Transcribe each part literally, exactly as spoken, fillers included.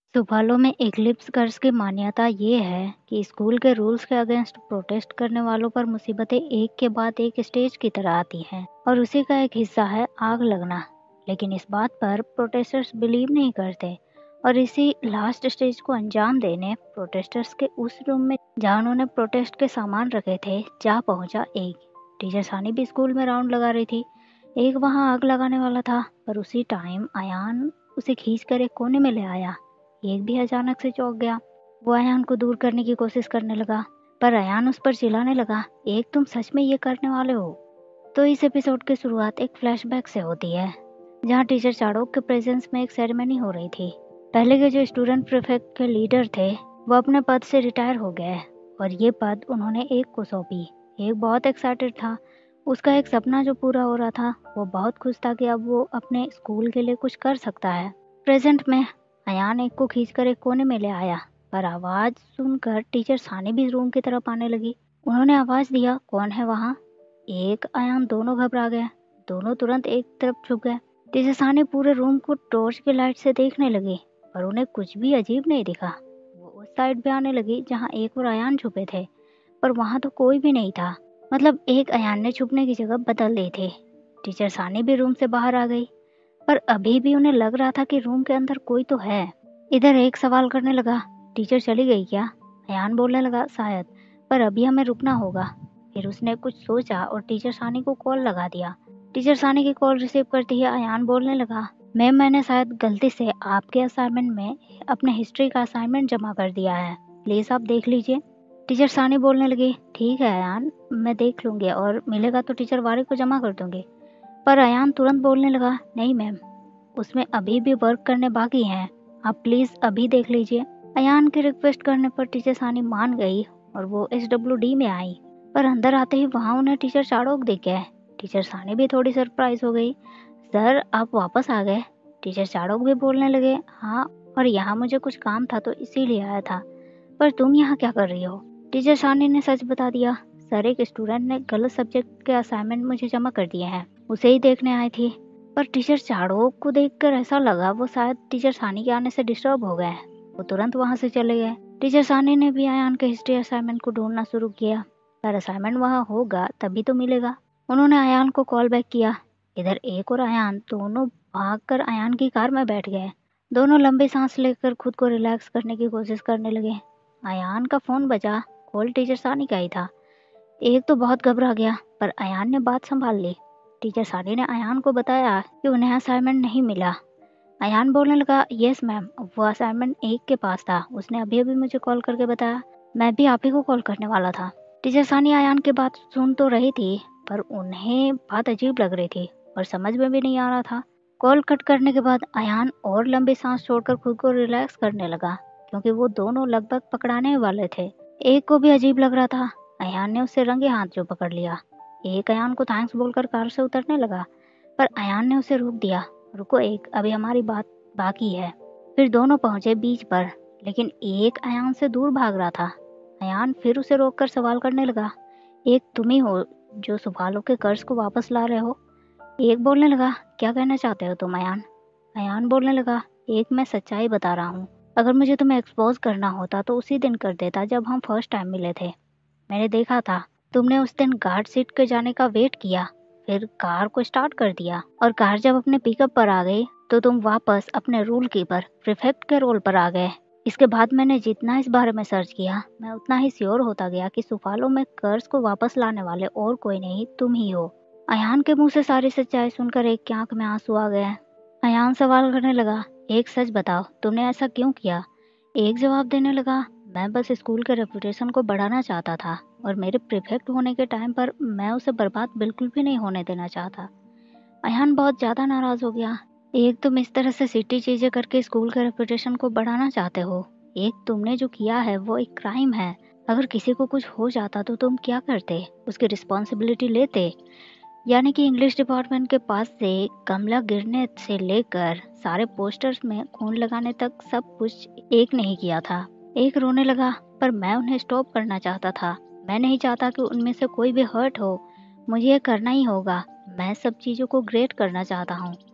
सुफालो में एक्लिप्स कर्स की मान्यता ये है कि स्कूल के रूल्स के अगेंस्ट प्रोटेस्ट करने वालों पर मुसीबतें एक के बाद एक स्टेज की तरह आती हैं और उसी का एक हिस्सा है आग लगना। लेकिन इस बात पर प्रोटेस्टर्स बिलीव नहीं करते और इसी लास्ट स्टेज को अंजाम देने प्रोटेस्टर्स के उस रूम में जहाँ उन्होंने प्रोटेस्ट के सामान रखे थे जा पहुंचा एक टीचर सानी भी स्कूल में राउंड लगा रही थी। एक वहाँ आग लगाने वाला था पर उसी टाइम अयान उसे खींच कर एक कोने में ले आया। एक भी अचानक से चौंक गया। वो अयान को दूर करने की कोशिश करने लगा पर अयान उस पर चिल्लाने लगा, एक तुम सच में ये करने वाले हो? तो इस एपिसोड की शुरुआत एक फ्लैशबैक से होती है जहाँ टीचर चाड़ोक के प्रेजेंस में एक सेरेमनी हो रही थी। पहले के जो स्टूडेंट प्रीफेक्ट के लीडर थे वो अपने पद से रिटायर हो गए और ये पद उन्होंने एक को सौंपी। एक बहुत एक्साइटेड था, उसका एक सपना जो पूरा हो रहा था। वो बहुत खुश था कि अब वो अपने स्कूल के लिए कुछ कर सकता है। प्रेजेंट में अयान एक को खींचकर एक कोने में ले आया पर आवाज सुनकर टीचर सानी भी रूम की तरफ आने लगी। उन्होंने आवाज दिया, कौन है वहाँ? एक अयान दोनों घबरा गए। दोनों तुरंत एक तरफ छुप गए। टीचर सानी पूरे रूम को टॉर्च की लाइट से देखने लगी पर उन्हें कुछ भी अजीब नहीं दिखा। वो उस साइड पे आने लगी जहाँ एक और अयान छुपे थे पर वहाँ तो कोई भी नहीं था। मतलब एक अयान ने छुपने की जगह बदल दी थी। टीचर सानी भी रूम से बाहर आ गई पर अभी भी उन्हें लग रहा था कि रूम के अंदर कोई तो है। इधर एक सवाल करने लगा, टीचर चली गई क्या? अयान बोलने लगा, शायद, पर अभी हमें रुकना होगा। फिर उसने कुछ सोचा और टीचर सानी को कॉल लगा दिया। टीचर सानी की कॉल रिसीव करते ही अयान बोलने लगा, मैम मैंने शायद गलती से आपके असाइनमेंट में अपने हिस्ट्री का असाइनमेंट जमा कर दिया है, प्लीज आप देख लीजिए। टीचर सानी बोलने लगी, ठीक है अयान, मैं देख लूंगी और मिलेगा तो टीचर वारी को जमा कर दूंगी। पर अयान तुरंत बोलने लगा, नहीं मैम, उसमें अभी भी वर्क करने बाकी हैं, आप प्लीज अभी देख लीजिए। अयान की रिक्वेस्ट करने पर टीचर सानी मान गई और वो एस डब्ल्यू डी में आई पर अंदर आते ही वहाँ उन्हें टीचर चाड़ोक दिख गए। टीचर सानी भी थोड़ी सरप्राइज हो गई, सर आप वापस आ गए? टीचर चाड़ोक भी बोलने लगे, हाँ, और यहाँ मुझे कुछ काम था तो इसीलिए आया था, पर तुम यहाँ क्या कर रही हो? टीचर सानी ने सच बता दिया, सर एक स्टूडेंट ने गलत सब्जेक्ट के असाइनमेंट मुझे जमा कर दिए हैं, उसे ही देखने आई थी। पर टीचर चाड़ोक को देखकर ऐसा लगा वो शायद टीचर सानी के आने से डिस्टर्ब हो गए। वो तुरंत वहाँ से चले गए। टीचर सानी ने भी अयान के हिस्ट्री असाइनमेंट को ढूंढना शुरू किया पर असाइनमेंट वहाँ होगा तभी तो मिलेगा। उन्होंने अयान को कॉल बैक किया। इधर एक और अयान दोनों भागकर अयान की कार में बैठ गए। दोनों लंबी सांस लेकर खुद को रिलैक्स करने की कोशिश करने लगे। अयान का फोन बजा, कॉल टीचर सानी का ही था। एक तो बहुत घबरा गया पर अयान ने बात संभाल ली। टीचर सानी ने अयान को बताया कि उन्हें असाइनमेंट नहीं मिला। अयान बोलने लगा, यस मैम, वो असाइनमेंट एक के पास था, उसने अभी अभी मुझे कॉल करके बताया, मैं भी आप ही को कॉल करने वाला था। टीचर सानी अयान की बात सुन तो रही थी पर उन्हें बात अजीब लग रही थी और समझ में भी नहीं आ रहा था। कॉल कट करने के बाद अयान और लंबी सांस छोड़कर खुद को रिलैक्स करने लगा क्योंकि वो दोनों लगभग पकड़ाने वाले थे। एक को भी अजीब लग रहा था। अयान ने उससे रंगे हाथ जो पकड़ लिया। एक अयान को थैंक्स बोलकर कार से उतरने लगा पर अयान ने उसे रोक दिया, रुको एक, अभी हमारी बात बाकी है। फिर दोनों पहुंचे बीच पर लेकिन एक अयान से दूर भाग रहा था। अयान फिर उसे रोककर सवाल करने लगा, एक तुम ही हो जो सुफालो के कर्ज को वापस ला रहे हो? एक बोलने लगा, क्या कहना चाहते हो तुम अयान? अयान बोलने लगा, एक मैं सच्चाई बता रहा हूँ, अगर मुझे तुम्हें एक्सपोज करना होता तो उसी दिन कर देता जब हम फर्स्ट टाइम मिले थे। मैंने देखा था तुमने उस दिन गार्ड सीट के जाने का वेट किया, फिर कार को स्टार्ट कर दिया और कार जब अपने पिकअप पर आ गई तो तुम वापस अपने रूल कीपर प्रीफेक्ट के रोल पर आ गए। इसके बाद मैंने जितना इस बारे में सर्च किया मैं उतना ही श्योर होता गया कि सुफालो में कर्ज को वापस लाने वाले और कोई नहीं, तुम ही हो। अयान के मुंह से सारी सच्चाई सुनकर एक की आंख में आंसू आ गए। अयान सवाल करने लगा, एक सच बताओ, तुमने ऐसा क्यों किया? एक जवाब देने लगा, मैं बस स्कूल के रेपुटेशन को बढ़ाना चाहता था और मेरे प्रीफेक्ट होने के टाइम पर मैं उसे बर्बाद बिल्कुल भी नहीं होने देना चाहता। अयान बहुत ज्यादा नाराज हो गया। एक तुम इस तरह से सिटी चीजें करके स्कूल के रेपुटेशन को बढ़ाना चाहते हो, एक तुमने जो किया है वो एक क्राइम है। अगर किसी को कुछ हो जाता तो तुम क्या करते? उसकी रिस्पॉन्सिबिलिटी लेते? यानी कि इंग्लिश डिपार्टमेंट के पास से गमला गिरने से लेकर सारे पोस्टर्स में खून लगाने तक सब कुछ एक नहीं किया था। एक रोने लगा, पर मैं उन्हें स्टॉप करना चाहता था। मैं नहीं चाहता कि उनमें से कोई भी हर्ट हो। मुझे ये करना ही होगा। मैं सब चीज़ों को ग्रेट करना चाहता हूँ।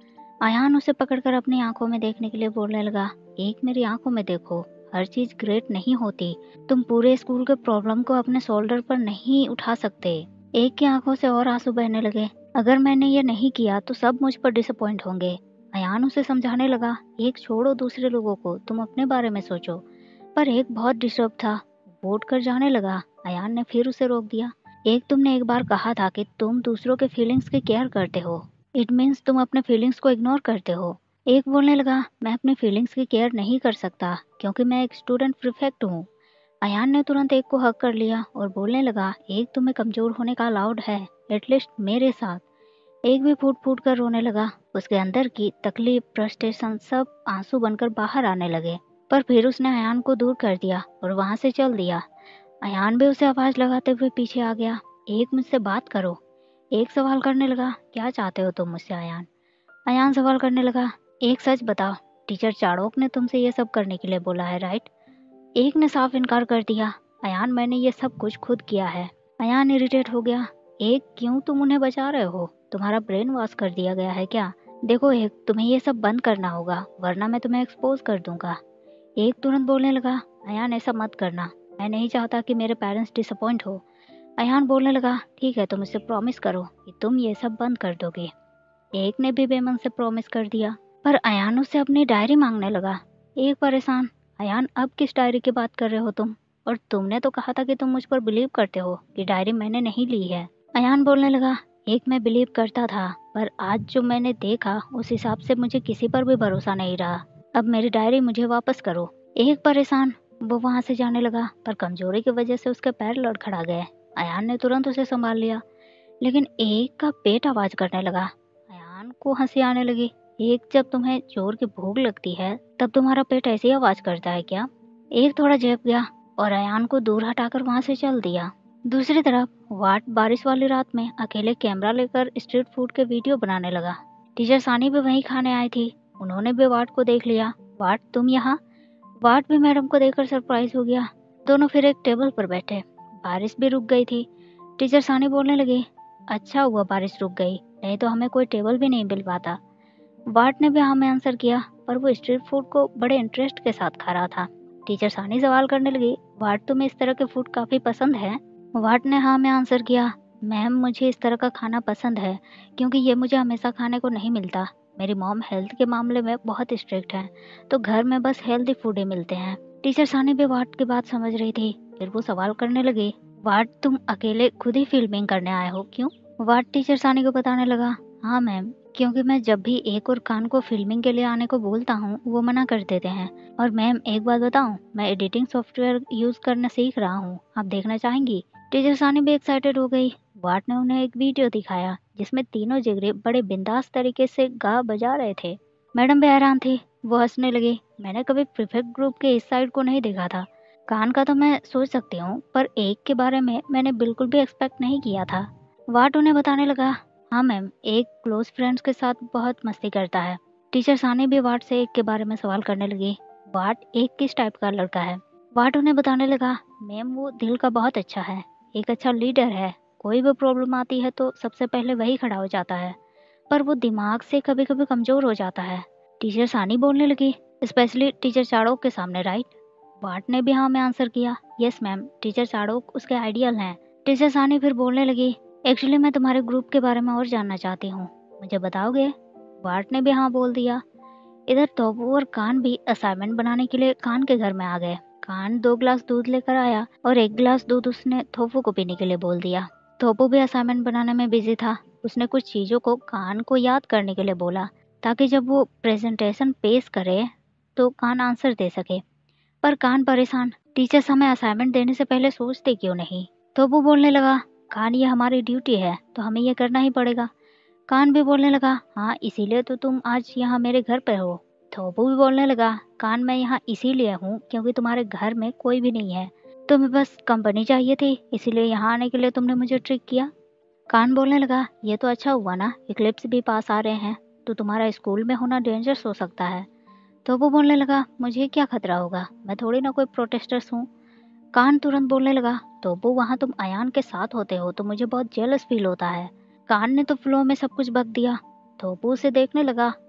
अयान उसे पकड़कर अपनी आंखों में देखने के लिए बोलने लगा, एक मेरी आंखों में देखो, हर चीज ग्रेट नहीं होती। तुम पूरे स्कूल के प्रॉब्लम को अपने शोल्डर पर नहीं उठा सकते। एक की आंखों से और आंसू बहने लगे। अगर मैंने ये नहीं किया तो सब मुझ पर डिसअपॉइंट होंगे। अयान उसे समझाने लगा, एक छोड़ो दूसरे लोगों को, तुम अपने बारे में सोचो। पर एक बहुत डिस्टर्ब था, वोट कर जाने लगा। अयान ने फिर उसे रोक दिया। एक, तुमने एक बार कहा था कि तुम दूसरों के फीलिंग्स की केयर करते हो, इट मीन्स तुम अपने फीलिंग्स को इग्नोर करते हो। एक बोलने लगा, मैं अपनी फीलिंग्स की केयर नहीं कर सकता क्योंकि मैं एक स्टूडेंट प्रिफेक्ट हूँ। अयान ने तुरंत एक को हक कर लिया और बोलने लगा, एक, तुम्हें कमजोर होने का अलाउड है, एटलीस्ट मेरे साथ। एक भी फूट फूट कर रोने लगा। उसके अंदर की तकलीफ, फ्रस्ट्रेशन सब आंसू बनकर बाहर आने लगे। पर फिर उसने अयान को दूर कर दिया और वहां से चल दिया। अयान भी उसे आवाज लगाते हुए पीछे आ गया। एक, मुझसे बात करो। एक सवाल करने लगा, क्या चाहते हो तुम मुझसे अयान? अयान सवाल करने लगा, एक, सच बताओ, टीचर चाणोक ने तुमसे ये सब करने के लिए बोला है, राइट? एक ने साफ इनकार कर दिया, अयान मैंने ये सब कुछ खुद किया है। अयान इरिटेट हो गया। एक, क्यों तुम उन्हें बचा रहे हो? तुम्हारा ब्रेन वॉश कर दिया गया है क्या? देखो एक, तुम्हें ये सब बंद करना होगा वरना मैं तुम्हें एक्सपोज कर दूंगा। एक तुरंत बोलने लगा, अयान ऐसा मत करना, मैं नहीं चाहता कि मेरे पेरेंट्स डिसअपॉइंट हो। अयान बोलने लगा, ठीक है, तुम मुझसे प्रॉमिस करो कि तुम ये सब बंद कर दोगे। एक ने भी बेमन से प्रॉमिस कर दिया। पर अयान उससे अपनी डायरी मांगने लगा। एक परेशान, अयान अब किस डायरी की बात कर रहे हो तुम? और तुमने तो कहा था कि तुम मुझ पर बिलीव करते हो कि डायरी मैंने नहीं ली है। अयान बोलने लगा, एक, मैं बिलीव करता था पर आज जो मैंने देखा उस हिसाब से मुझे किसी पर भी भरोसा नहीं रहा। अब मेरी डायरी मुझे वापस करो। एक परेशान, वो वहां से जाने लगा पर कमजोरी की वजह से उसके पैर लड़खड़ा गए। अयान ने तुरंत उसे संभाल लिया। लेकिन एक का पेट आवाज करने लगा। अयान को हंसी आने लगी। एक, जब तुम्हें जोर की भूख लगती है तब तुम्हारा पेट ऐसी आवाज करता है क्या? एक थोड़ा झेप गया और अयान को दूर हटाकर वहां से चल दिया। दूसरी तरफ वाट बारिश वाली रात में अकेले कैमरा लेकर स्ट्रीट फूड के वीडियो बनाने लगा। टीचर सानी भी वहीं खाने आई थी, उन्होंने भी वाट को देख लिया। वाट, तुम यहाँ? वाट भी मैडम को देखकर सरप्राइज हो गया। दोनों फिर एक टेबल पर बैठे। बारिश भी रुक गई थी। टीचर सानी बोलने लगी, अच्छा हुआ बारिश रुक गई, नहीं तो हमें कोई टेबल भी नहीं मिल पाता। वाट ने भी हाँ में आंसर किया, पर वो स्ट्रीट फूड को बड़े इंटरेस्ट के साथ खा रहा था। टीचर सानी सवाल करने लगी, वाट, तुम्हें इस तरह के फूड काफी पसंद है? वाट ने हाँ में आंसर किया, मैम मुझे इस तरह का खाना पसंद है क्योंकि ये मुझे हमेशा खाने को नहीं मिलता। मेरी मॉम हेल्थ के मामले में बहुत स्ट्रिक्ट है, तो घर में बस हेल्दी फूड ही मिलते हैं। टीचर सानी भी वाट की बात समझ रही थी। फिर वो सवाल करने लगी, वाट, तुम अकेले खुद ही फिल्मिंग करने आए हो, क्यों? वाट टीचर सानी को बताने लगा, हाँ मैम, क्योंकि मैं जब भी एक और कान को फिल्मिंग के लिए आने को बोलता हूँ वो मना कर देते हैं। और मैम एक बात बताऊँ, मैं एडिटिंग सॉफ्टवेयर यूज करना सीख रहा हूँ, आप देखना चाहेंगी? टीचर सानी भी एक्साइटेड हो गई। वाट ने उन्हें एक वीडियो दिखाया जिसमें तीनों जिगरे बड़े बिंदास तरीके से गा बजा रहे थे। मैडम भी हैरान थी, वो हंसने लगी। मैंने कभी प्रीफेक्ट ग्रुप के इस साइड को नहीं देखा था। कान का तो मैं सोच सकती हूँ, पर एक के बारे में मैंने बिल्कुल भी एक्सपेक्ट नहीं किया था। वाट उन्हें बताने लगा, हाँ मैम, एक क्लोज फ्रेंड्स के साथ बहुत मस्ती करता है। टीचर सानी भी वाट से एक के बारे में सवाल करने लगी, वाट एक किस टाइप का लड़का है? वाट उन्हें बताने लगा, मैम वो दिल का बहुत अच्छा है, एक अच्छा लीडर है, कोई भी प्रॉब्लम आती है तो सबसे पहले वही खड़ा हो जाता है, पर वो दिमाग से कभी कभी कमजोर हो जाता है। टीचर सानी बोलने लगी, स्पेशली टीचर चाड़ोक के सामने, राइट? वाट ने भी हाँ में आंसर किया, यस मैम, टीचर चाड़ोक उसके आइडियल हैं। टीचर सानी फिर बोलने लगी, एक्चुअली मैं तुम्हारे ग्रुप के बारे में और जानना चाहती हूँ, मुझे बताओगे? वाट ने भी हाँ बोल दिया। इधर तोबू और कान भी असाइनमेंट बनाने के लिए कान के घर में आ गए। कान दो गिलास दूध लेकर आया और एक गिलास दूध उसने थोपू को पीने के लिए बोल दिया। थोपू भी असाइनमेंट बनाने में बिजी था। उसने कुछ चीजों को कान को याद करने के लिए बोला ताकि जब वो प्रेजेंटेशन पेश करे तो कान आंसर दे सके। पर कान परेशान, टीचर हमें असाइनमेंट देने से पहले सोचते क्यों नहीं? थोपू बोलने लगा, कान ये हमारी ड्यूटी है तो हमें ये करना ही पड़ेगा। कान भी बोलने लगा, हाँ इसीलिए तो तुम आज यहाँ मेरे घर पर हो। थोपू भी बोलने लगा, कान मैं यहाँ इसीलिए हूँ क्योंकि तुम्हारे घर में कोई भी नहीं है, तुम्हें बस कंपनी चाहिए थी, इसीलिए यहाँ आने के लिए तुमने मुझे ट्रिक किया। कान बोलने लगा, ये तो अच्छा हुआ ना, इक्लिप्स भी पास आ रहे हैं तो तुम्हारा स्कूल में होना डेंजरस हो सकता है। थोपू बोलने लगा, मुझे क्या खतरा होगा, मैं थोड़ी ना कोई प्रोटेस्टर्स हूँ। कान तुरंत बोलने लगा, तोबू वहाँ तुम अयान के साथ होते हो तो मुझे बहुत जेलस फील होता है। कान ने तो फ्लो में सब कुछ बक दिया। तोबू उसे देखने लगा।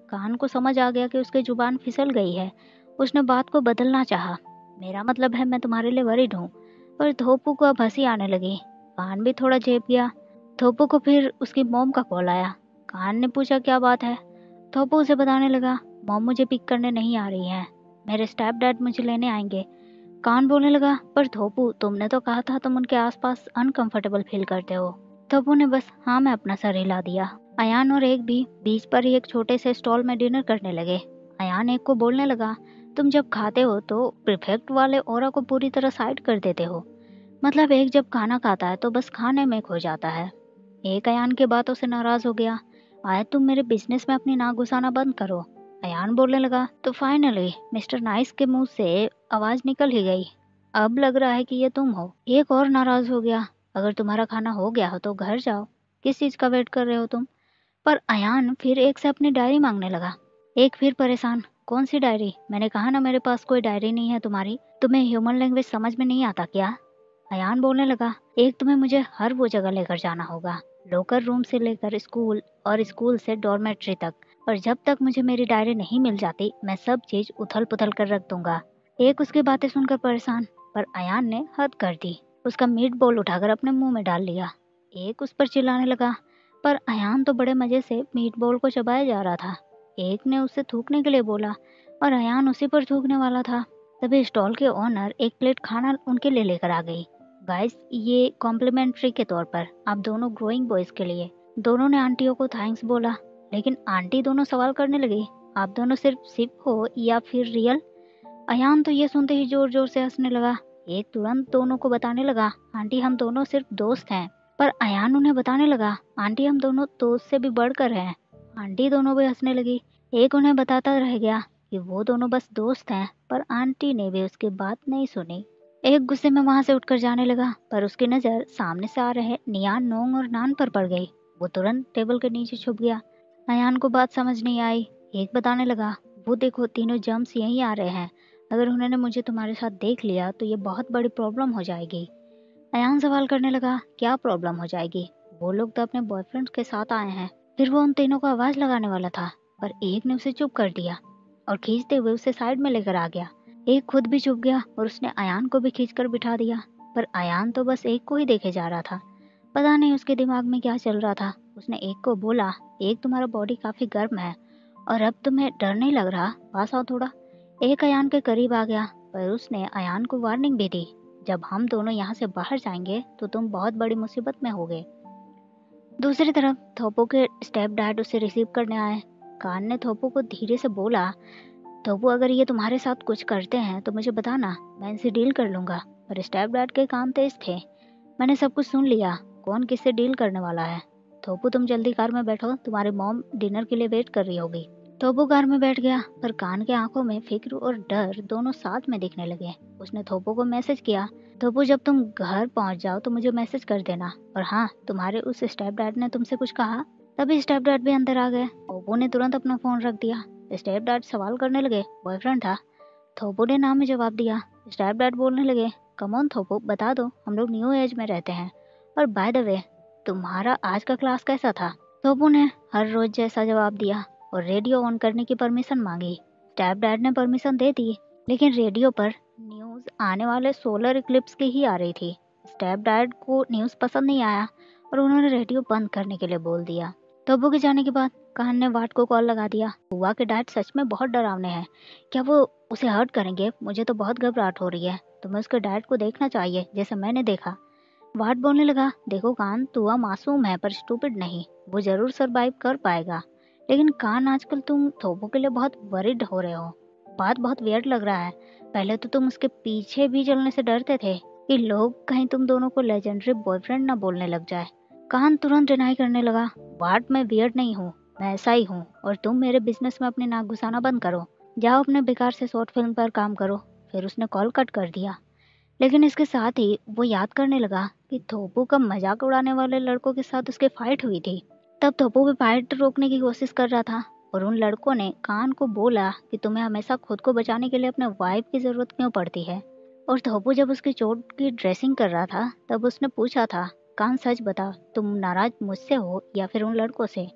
कान को समझ आ गया कि उसकी जुबान फिसल गई है। उसने बात को बदलना चाहा। मेरा मतलब है मैं तुम्हारे लिए वरीड हूँ। पर थोपू को अब हंसी आने लगी। कान भी थोड़ा झेप गया। थोपू को फिर उसकी मॉम का कॉल आया। कान ने पूछा क्या बात है। थोपू उसे बताने लगा, मॉम मुझे पिक करने नहीं आ रही है, मेरे स्टेप डैड मुझे लेने आएंगे। कान बोलने लगा, पर थोपू तुमने तो कहा था तुम उनके आसपास अनकंफर्टेबल फील करते हो। थोपू ने बस हाँ में अपना सर हिला दिया। अयान और एक भी बीच पर ही एक छोटे से स्टॉल में डिनर करने लगे। अयान एक को बोलने लगा, तुम जब खाते हो तो प्रीफेक्ट वाले ओरा को पूरी तरह साइड कर देते हो। मतलब एक जब खाना खाता है तो बस खाने में खो जाता है। एक अयान की बातों से नाराज हो गया। आए तुम मेरे बिजनेस में अपनी नाक घुसाना बंद करो। अयान बोलने लगा, तो फाइनली मिस्टर नाइस के मुंह से आवाज निकल ही गई, अब लग रहा है कि ये तुम हो। एक और नाराज हो गया, अगर तुम्हारा खाना हो गया हो तो घर जाओ, किस चीज का वेट कर रहे हो तुम। पर अयान फिर एक से अपनी डायरी मांगने लगा। एक फिर परेशान, कौन सी डायरी, मैंने कहा ना मेरे पास कोई डायरी नहीं है तुम्हारी, तुम्हें ह्यूमन लैंग्वेज समझ में नहीं आता क्या। अयान बोलने लगा, एक तुम्हें मुझे हर वो जगह लेकर जाना होगा, लोकर रूम से लेकर स्कूल और स्कूल से डॉर्मेट्री तक, और जब तक मुझे मेरी डायरी नहीं मिल जाती मैं सब चीज उथल पुथल कर रख दूंगा। एक उसकी बातें सुनकर परेशान, पर अयान ने हद कर दी, उसका मीट बॉल उठाकर अपने मुंह में डाल लिया। एक उस पर चिल्लाने लगा, पर अयान तो बड़े मजे से मीट बॉल को चबाया जा रहा था। एक ने उससे थूकने के लिए बोला और अयान उसी पर थूकने वाला था। तभी स्टॉल के ओनर एक प्लेट खाना उनके लिए लेकर आ गई। गाइस, ये कॉम्प्लीमेंट्री के तौर पर आप दोनों ग्रोइंग बॉयज के लिए। दोनों ने आंटियों को थैंक्स बोला, लेकिन आंटी दोनों सवाल करने लगी, आप दोनों सिर्फ सिप हो या फिर रियल। अयान तो ये सुनते ही जोर जोर से हंसने लगा। एक तुरंत दोनों को बताने लगा, आंटी हम दोनों सिर्फ दोस्त हैं। पर अयान उन्हें बताने लगा, आंटी हम दोनों दोस्त से भी बढ़कर हैं। आंटी दोनों भी हंसने लगी। एक उन्हें बताता रह गया कि वो दोनों बस दोस्त हैं, पर आंटी ने भी उसकी बात नहीं सुनी। एक गुस्से में वहां से उठकर जाने लगा, पर उसकी नजर सामने से आ रहे नियान, नोंग और नान पर पड़ गई। वो तुरंत टेबल के नीचे छुप गया। अयान को बात समझ नहीं आई। एक बताने लगा, वो देखो तीनों जम्स यहीं आ रहे हैं, अगर उन्होंने मुझे तुम्हारे साथ देख लिया तो ये बहुत बड़ी प्रॉब्लम हो जाएगी। अयान सवाल करने लगा, क्या प्रॉब्लम हो जाएगी, वो लोग तो अपने बॉयफ्रेंड के साथ आए हैं। फिर वो उन तीनों को आवाज लगाने वाला था, पर एक ने उसे चुप कर दिया और खींचते हुए उसे साइड में लेकर आ गया। एक खुद भी चुप गया और उसने अयान को भी खींचकर बिठा दिया। पर अयान तो बस एक को ही देखे जा रहा था। पता नहीं उसके दिमाग में क्या चल रहा था। उसने एक को बोला, एक तुम्हारा बॉडी काफी गर्म है और अब तुम्हें डर नहीं लग रहा, पास आओ थोड़ा। एक अयान के करीब आ गया, पर उसने अयान को वार्निंग भी दी, जब हम दोनों यहाँ से बाहर जाएंगे तो तुम बहुत बड़ी मुसीबत में होगे। दूसरी तरफ थोपो के स्टेप डैड उसे रिसीव करने आए। कान ने थोपो को धीरे से बोला, थोपो अगर ये तुम्हारे साथ कुछ करते हैं तो मुझे बताना, मैं इनसे डील कर लूंगा। पर स्टेप डैड के कान तेज थे, मैंने सब कुछ सुन लिया, कौन किससे डील करने वाला है। थोपू तुम जल्दी कार में बैठो, तुम्हारी मॉम डिनर के लिए वेट कर रही होगी। थोपू कार में बैठ गया, पर कान के आंखों में फिक्र और डर दोनों साथ में दिखने लगे। उसने थोपू को मैसेज किया, थोपू जब तुम घर पहुंच जाओ तो मुझे मैसेज कर देना, और हाँ तुम्हारे उस स्टेप डैड ने तुमसे कुछ कहा। तभी स्टेप डैड भी अंदर आ गए। थोपू ने तुरंत अपना फोन रख दिया। स्टेप डैड सवाल करने लगे, बॉयफ्रेंड था। थोपू ने नाम में जवाब दिया। स्टेप डैड बोलने लगे, कम ऑन थोपू बता दो, हम लोग न्यू एज में रहते हैं, और बाय द वे तुम्हारा आज का क्लास कैसा था। थोपू ने हर रोज जैसा जवाब दिया और रेडियो ऑन करने की परमिशन मांगी। स्टेप डैड ने परमिशन दे दी, लेकिन रेडियो पर न्यूज आने वाले सोलर इक्लिप्स की ही आ रही थी। स्टेप डैड को न्यूज पसंद नहीं आया और उन्होंने रेडियो बंद करने के लिए बोल दिया। थोपू के जाने के बाद कान ने वाट को कॉल लगा दिया। बुआ के डैड सच में बहुत डरावने हैं, क्या वो उसे हर्ट करेंगे, मुझे तो बहुत घबराहट हो रही है, तुम्हें उसके डैड को देखना चाहिए जैसे मैंने देखा। वाट बोलने लगा, देखो कान, तुआ मासूम है पर स्टूपिड नहीं, वो जरूर सरवाइव कर पाएगा। लेकिन कान आजकल तुम थोपू के लिए बहुत वरिड हो रहे हो, बात बहुत वियर्ड लग रहा है। पहले तो तुम उसके पीछे भी चलने से डरते थे कि लोग कहीं तुम दोनों को लेजेंडरी बॉयफ्रेंड ना बोलने लग जाए। कान तुरंत डिनाई करने लगा, वाट मैं वियर्ड नहीं हूँ, मैं ऐसा ही हूँ, और तुम मेरे बिजनेस में अपनी नाक घुसाना बंद करो, जाओ अपने बेकार से शॉर्ट फिल्म पर काम करो। फिर उसने कॉल कट कर दिया। लेकिन इसके साथ ही वो याद करने लगा कि थोपू का मजाक उड़ाने वाले लड़कों के साथ उसकी फाइट हुई थी। तब थोपू भी फाइट रोकने की कोशिश कर रहा था और उन लड़कों ने कान को बोला कि तुम्हें हमेशा खुद को बचाने के लिए अपने वाइफ की जरूरत क्यों पड़ती है। और थोपू जब उसकी चोट की ड्रेसिंग कर रहा था तब उसने पूछा था, कान सच बता, तुम नाराज मुझसे हो या फिर उन लड़कों से।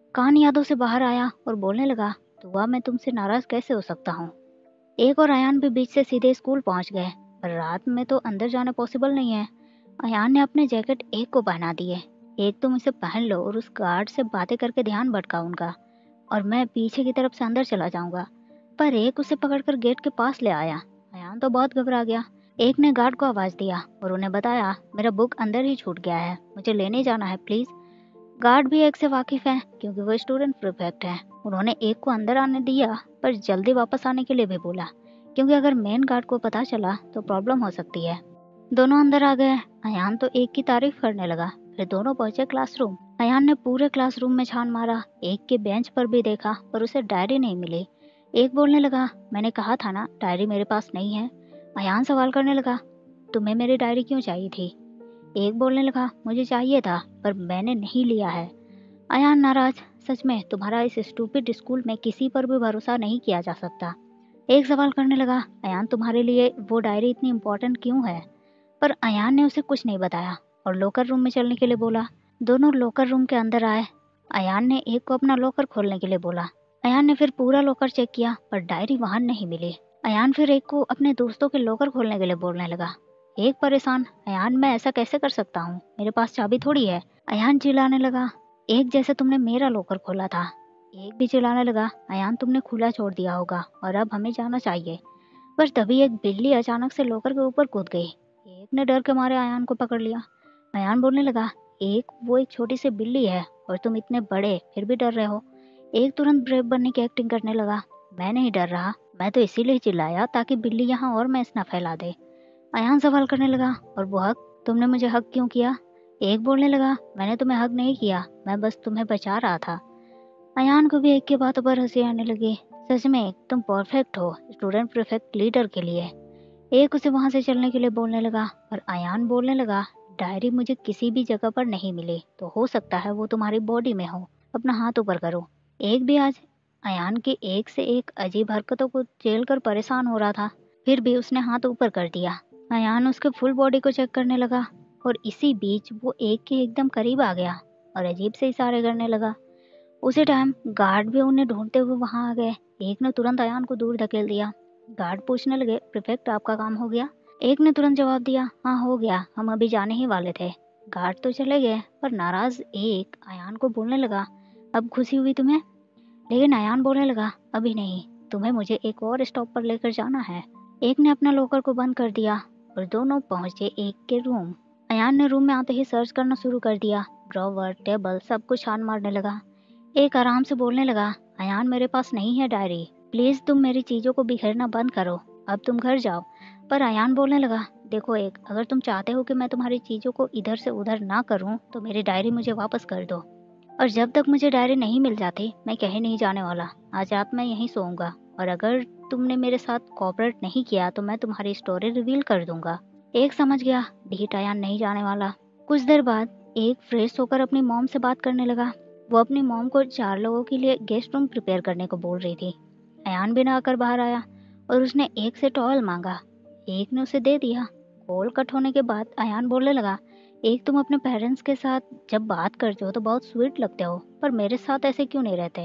कान यादों से बाहर आया और बोलने लगा, दुआ मैं तुमसे नाराज कैसे हो सकता हूँ। एक और अयान भी बीच से सीधे स्कूल पहुंच गए, पर रात में तो अंदर जाना पॉसिबल नहीं है। अयान ने अपने जैकेट एक को पहना दिए, एक तुम इसे पहन लो और उस गार्ड से बातें करके ध्यान भटका उनका, और मैं पीछे की तरफ से अंदर चला जाऊंगा। पर एक उसे पकड़कर गेट के पास ले आया। अयान तो बहुत घबरा गया। एक ने गार्ड को आवाज दिया और उन्हें बताया, मेरा बुक अंदर ही छूट गया है, मुझे लेने जाना है प्लीज। गार्ड भी एक से वाकिफ है क्योंकि वो स्टूडेंट प्रिफेक्ट है। उन्होंने एक को अंदर आने दिया पर जल्दी वापस आने के लिए भी बोला, क्योंकि अगर मेन गार्ड को पता चला तो प्रॉब्लम हो सकती है। दोनों अंदर आ गए। अयान तो एक की तारीफ करने लगा। फिर दोनों पहुंचे क्लासरूम। अयान ने पूरे क्लासरूम में छान मारा, एक के बेंच पर भी देखा पर उसे डायरी नहीं मिली। एक बोलने लगा, मैंने कहा था ना डायरी मेरे पास नहीं है। अयान सवाल करने लगा, तुम्हें मेरी डायरी क्यों चाहिए थी। एक बोलने लगा, मुझे चाहिए था पर मैंने नहीं लिया है। अयान नाराज, सच में तुम्हारा इस स्टूपिड स्कूल में किसी पर भी भरोसा नहीं किया जा सकता। एक सवाल करने लगा, अयान तुम्हारे लिए वो डायरी इतनी इम्पोर्टेंट क्यों है। पर अयान ने उसे कुछ नहीं बताया और लॉकर रूम में चलने के लिए बोला। दोनों लॉकर रूम के अंदर आए। अयान ने एक को अपना लॉकर खोलने के लिए बोला। अयान ने फिर पूरा लॉकर चेक किया पर डायरी वहां नहीं मिली। अयान फिर एक को अपने दोस्तों के लॉकर खोलने के लिए बोलने लगा। एक परेशान, अयान मैं ऐसा कैसे कर सकता हूँ, मेरे पास चाबी थोड़ी है। अयान चिल्लाने लगा, एक जैसे तुमने मेरा लॉकर खोला था। एक भी चिल्लाने लगा, अयान तुमने खुला छोड़ दिया होगा और अब हमें जाना चाहिए। पर तभी एक बिल्ली अचानक से लॉकर के ऊपर कूद गई। एक ने डर के मारे अयान को पकड़ लिया। अयान बोलने लगा, एक वो एक छोटी सी बिल्ली है और तुम इतने बड़े फिर भी डर रहे हो। एक तुरंत ब्रेव बनने की एक्टिंग करने लगा, मैं नहीं डर रहा, मैं तो इसीलिए चिल्लाया ताकि बिल्ली यहाँ और मैस ना फैला दे। अयान सवाल करने लगा, और वो हक, तुमने मुझे हक क्यों किया। एक बोलने लगा, मैंने तुम्हें हक नहीं किया, मैं बस तुम्हें बचा रहा था। अयान को भी एक की बातों पर हंसी आने लगी। सच में तुम परफेक्ट हो स्टूडेंट प्रीफेक्ट लीडर के लिए। एक उसे वहां से चलने के लिए बोलने लगा, पर अयान बोलने लगा, डायरी मुझे किसी भी जगह पर नहीं मिली, तो हो सकता है वो तुम्हारी बॉडी में हो, अपना हाथ ऊपर करो। एक भी आज अयान की एक से एक अजीब हरकतों को झेल कर परेशान हो रहा था, फिर भी उसने हाथ ऊपर कर दिया। अयान उसके फुल बॉडी को चेक करने लगा और इसी बीच वो एक के एकदम करीब आ गया और अजीब से इशारे करने लगा। उसी टाइम गार्ड भी उन्हें ढूंढते हुए वहां आ गए। एक ने तुरंत अयान को दूर धकेल दिया। गार्ड पूछने लगे, प्रीफेक्ट आपका काम हो गया। एक ने तुरंत जवाब दिया, हाँ हो गया, हम अभी जाने ही वाले थे। गार्ड तो चले गए पर नाराज एक अयान को बोलने लगा, अब खुशी हुई तुम्हें। लेकिन अयान बोलने लगा, अभी नहीं, तुम्हें मुझे एक और स्टॉप पर लेकर जाना है। एक ने अपना लॉकर को बंद कर दिया और दोनों पहुंचे एक के रूम। अयान ने रूम में आते ही सर्च करना शुरू कर दिया, ड्रॉवर टेबल सब कुछ छान मारने लगा। एक आराम से बोलने लगा, अयान मेरे पास नहीं है डायरी, प्लीज तुम मेरी चीजों को बिखेरना बंद करो, अब तुम घर जाओ। पर अयान बोलने लगा, देखो एक, अगर तुम चाहते हो कि मैं तुम्हारी चीजों को इधर से उधर ना करूं तो मेरी डायरी मुझे वापस कर दो, और जब तक मुझे डायरी नहीं मिल जाती मैं कहीं नहीं जाने वाला। आज रात मैं यहीं सोऊंगा और अगर तुमने मेरे साथ कोऑपरेट नहीं किया तो मैं तुम्हारी स्टोरी रिवील कर दूंगा। एक समझ गया, ढीठ अयान नहीं जाने वाला। कुछ देर बाद एक फ्रेश होकर अपनी मॉम से बात करने लगा। वो अपनी मॉम को चार लोगों के लिए गेस्ट रूम प्रिपेयर करने को बोल रही थी। अयान भी नहाकर बाहर आया और उसने एक से टॉवल मांगा। एक ने उसे दे दिया। कॉल कट होने के बाद अयान बोलने लगा, एक तुम अपने पेरेंट्स के साथ जब बात करते हो तो बहुत स्वीट लगते हो, पर मेरे साथ ऐसे क्यों नहीं रहते।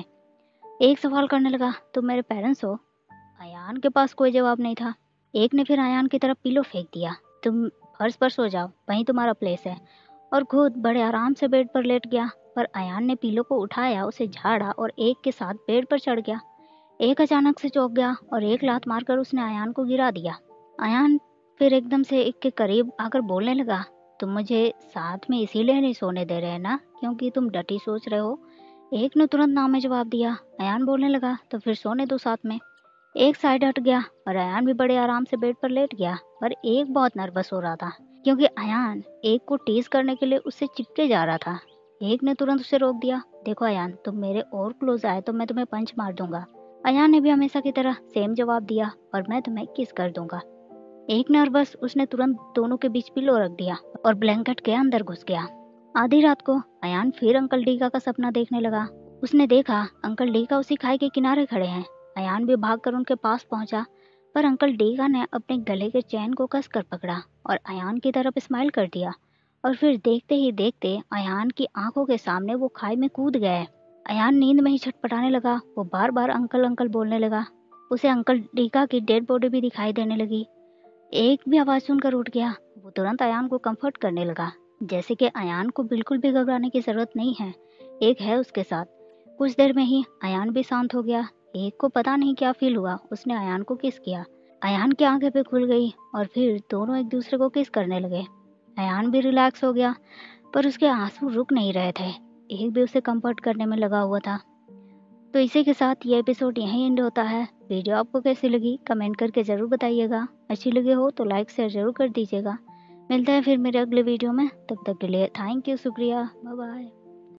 एक सवाल करने लगा, तुम मेरे पेरेंट्स हो। अयान के पास कोई जवाब नहीं था। एक ने फिर अयान की तरफ पिलो फेंक दिया, तुम फर्श पर सो जाओ, वहीं तुम्हारा प्लेस है, और खुद बड़े आराम से बेड पर लेट गया। पर अयान ने पिलो को उठाया, उसे झाड़ा और एक के साथ बेड पर चढ़ गया। एक अचानक से चौंक गया और एक लात मारकर उसने अयान को गिरा दिया। अयान फिर एकदम से एक के करीब आकर बोलने लगा, तुम मुझे साथ में इसीलिए नहीं सोने दे रहे ना क्योंकि तुम डटी सोच रहे हो। एक ने तुरंत ना में जवाब दिया। अयान बोलने लगा, तो फिर सोने दो साथ में। एक साइड हट गया और अयान भी बड़े आराम से बेड पर लेट गया। पर एक बहुत नर्वस हो रहा था क्योंकि अयान एक को टीज करने के लिए उससे चिपके जा रहा था। एक ने तुरंत उसे रोक दिया, देखो अयान, तुम मेरे और क्लोज आए तो मैं तुम्हें पंच मार दूंगा। अयान ने भी हमेशा की तरह सेम जवाब दिया, और मैं तुम्हें किस कर दूंगा। एक नर्वस उसने तुरंत दोनों के बीच पिलो रख दिया और ब्लैंकेट के अंदर घुस गया। आधी रात को अयान फिर अंकल डीका का सपना देखने लगा। उसने देखा अंकल डीका उसी खाई के किनारे खड़े हैं। अयान भी भागकर उनके पास पहुंचा, पर अंकल डीका ने अपने गले के चैन को कसकर पकड़ा और अयान की तरफ स्माइल कर दिया, और फिर देखते ही देखते अयान की आंखों के सामने वो खाई में कूद गए। अयान नींद में ही छटपटाने लगा। वो बार बार अंकल अंकल बोलने लगा। उसे अंकल डीका की डेड बॉडी भी दिखाई देने लगी। एक भी आवाज़ सुनकर उठ गया। वो तुरंत अयान को कंफर्ट करने लगा, जैसे कि अयान को बिल्कुल भी घबराने की ज़रूरत नहीं है, एक है उसके साथ। कुछ देर में ही अयान भी शांत हो गया। एक को पता नहीं क्या फील हुआ, उसने अयान को किस किया। अयान की आंखें भी खुल गई और फिर दोनों एक दूसरे को किस करने लगे। अयान भी रिलैक्स हो गया, पर उसके आंसू रुक नहीं रहे थे। एक भी उसे कंफर्ट करने में लगा हुआ था। तो इसी के साथ ये एपिसोड यहीं एंड होता है। वीडियो आपको कैसी लगी कमेंट करके ज़रूर बताइएगा। अच्छी लगी हो तो लाइक शेयर ज़रूर कर दीजिएगा। मिलते हैं फिर मेरे अगले वीडियो में, तब तक के लिए थैंक यू, शुक्रिया, बाय बाय।